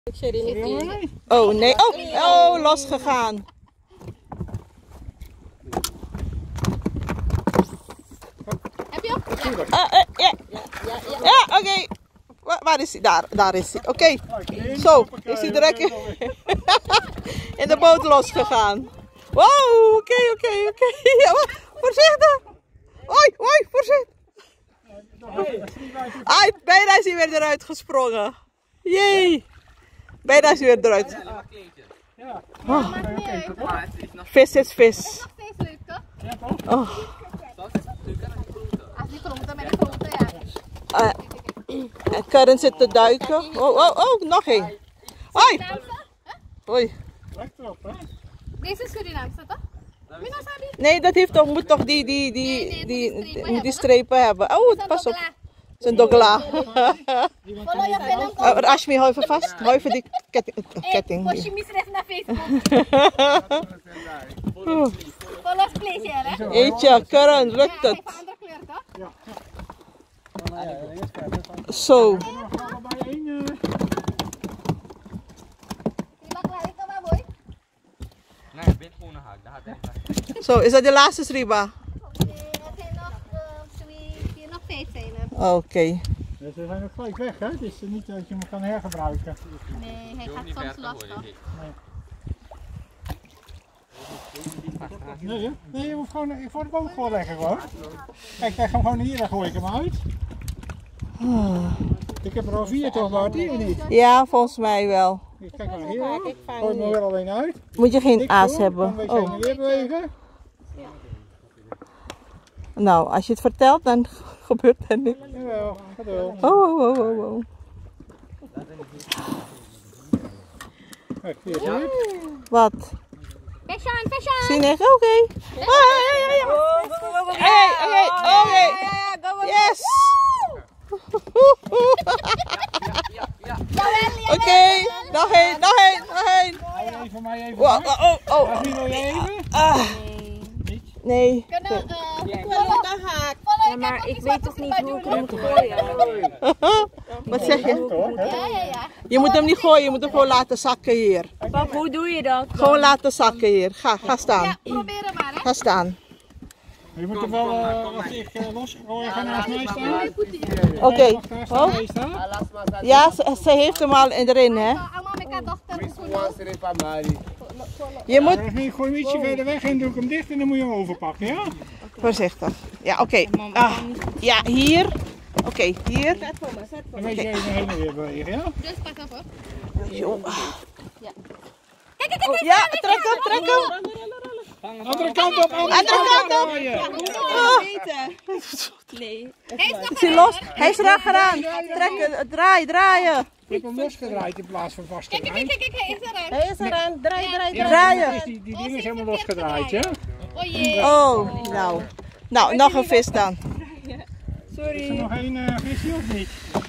Oh nee, oh, losgegaan. Heb je op? Ja, oké. Waar is hij? Daar is hij. Oké. Zo, is hij direct in de boot losgegaan. Wow, oké. Ja, voorzichtig. Oei, voorzichtig. Bijna is hij weer eruit gesprongen. Jee. Bijna is hij weer eruit. Oh. Vis is vis. Nog steeds leuk, toch? Oh. Als die klompen met de grote, ja. En Karen zit te duiken. Oh, nog één. Hoi. Hoi. Deze is Surinaamse, toch? Minasabi? Nee, dat heeft toch, moet toch die strepen hebben. Oh, pas op. Het is een dogla. Ashmi, hou even vast. Hou even die ketting. Poshi misrecht naar Facebook. Follow plezier, hè? Eetje, Karen, lukt het? Andere kleur, toch? Zo. Nee, ik ben gewoon een haak. Daar had hij. Zo, is dat de laatste Sriba? Nee, er zijn nog 5 zijn er. Oké. Ze zijn ook gelijk weg, hè? Het is niet dat je hem kan hergebruiken. Nee, hij gaat soms los, toch? Nee, je hoeft gewoon voor de boot gewoon leggen gewoon. Kijk, leg hem gewoon hier, dan gooi ik hem uit. Ik heb er al 4 toch, Marty, of niet? Ja, volgens mij wel. Kijk maar hier, gooi hem er weer alleen uit. Moet je geen aas hebben? Dan kan je weer bewegen. Nou, als je het vertelt, dan gebeurt er niks. Jawel, gaat wel. Oh. Kijk, hier. Wat? Fashion! Zie je? Oké. Oké. Yes! Oké, nog één. Even mij even. Oh. Wil je even? Nee. Ja, maar ik weet toch niet hoe ik hem moet gooien. Wat zeg je? Ja. Je moet hem niet gooien, je moet hem gewoon laten zakken hier. Pap, hoe doe je dat? Gewoon laten zakken hier. Ga staan. Ja, probeer hem maar, hè? Ga staan. Je moet hem wel, als ik losgooien, gaan naast mij staan. Oké. Oh. Oh. Ja, ze heeft hem al erin, hè? Allemaal met haar dochter. Je moet Ik gooi hem ietsje verder weg en doe ik hem dicht en dan moet je hem overpakken, ja? voorzichtig. Ja, oké. Ja, hier. Oké, hier. Dan weet je even heen en weer bewegen, ja? Dus pas op, hoor. Zo. Kijk. Ja, trek hem. Andere kant op, Andere kant op. Nee. Is hij los? Hij is er achteraan. Trekken, draaien. Ik heb hem losgedraaid in plaats van vastgedraaid. Kijk, hij is eruit. Hij is eraan. Ja, Draaien. Die ding is helemaal losgedraaid, ja? Oh jee. Oh, nou, nog een vis dan. Is er nog één visje of niet?